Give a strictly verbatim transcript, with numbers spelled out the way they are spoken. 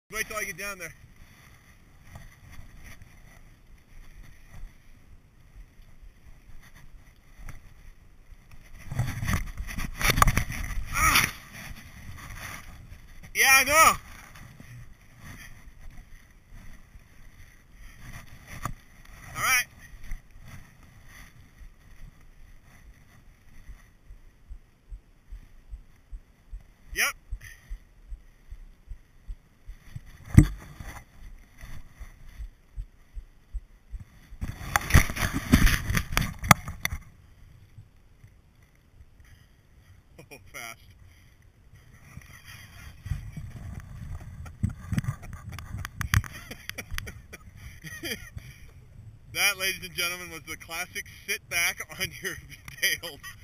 Wait till I get down there. Ah! Yeah, I know. All right. Yep. Oh, fast. That, ladies and gentlemen, was the classic sit back on your tail.